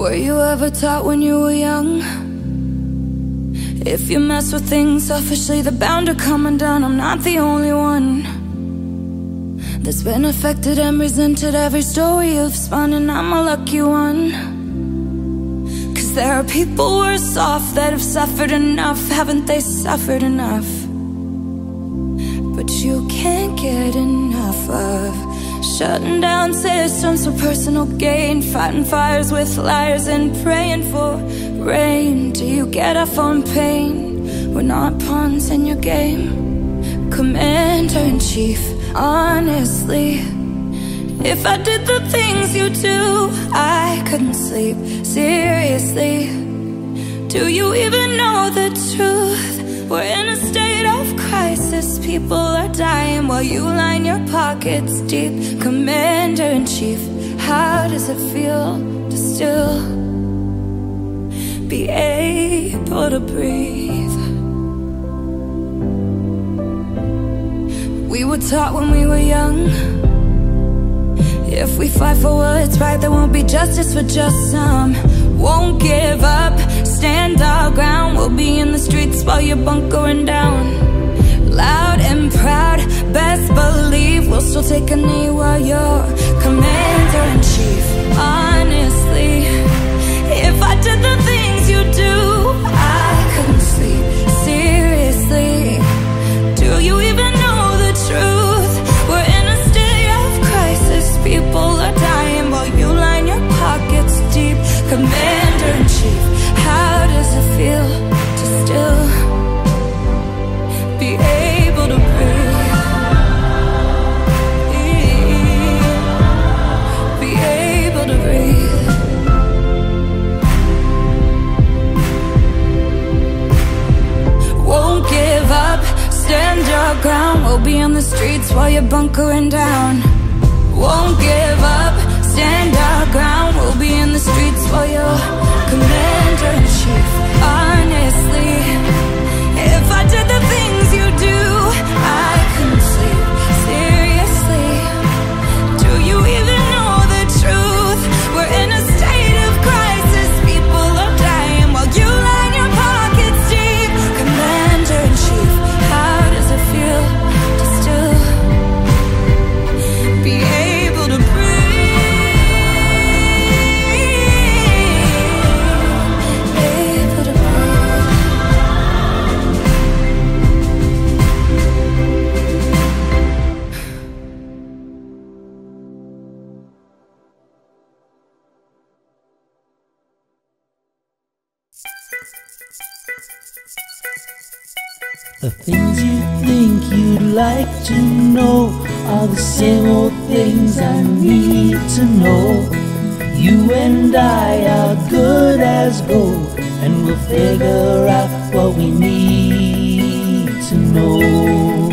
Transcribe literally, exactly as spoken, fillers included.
Were you ever taught when you were young? If you mess with things selfishly, they're bound to come undone. I'm not the only one that's been affected and resented every story you've spun, and I'm a lucky one. Cause there are people worse off that have suffered enough. Haven't they suffered enough? But you can't get enough of shutting down systems for personal gain, fighting fires with liars and praying for rain. Do you get off on pain? We're not pawns in your game, Commander-in-Chief. Honestly, if I did the things you do, I couldn't sleep. Seriously, do you even know the truth? We're in a state of crisis. People are dying while you line your pockets deep. Commander-in-Chief, how does it feel to still be able to breathe? We were taught when we were young, if we fight for what's right, there won't be justice for just some. Won't give up, stand our ground. We'll be in the streets while you're bunkering down. Loud and proud, best believe we'll still take a knee while you're Commander-in-Chief. Honestly, if I did the things you do, I couldn't sleep. Seriously, do you even know the truth? We're in a state of crisis. People are dying while you line your pockets deep. Commander-in-Chief, how does it feel to still be able to breathe? Be able to breathe. Won't give up, stand your ground. We'll be on the streets while you're bunkering down. Won't give up, stand our ground. We'll be in the streets while you're Commander-in-Chief. Honestly, if I did the things you do, I couldn't sleep. Seriously, do you even know the truth? We're in a state of crisis. People are dying while you line your pockets deep. Commander-in-Chief, how does it feel to still be able to The things you think you'd like to know are the same old things I need to know. You and I are good as gold, and we'll figure out what we need to know.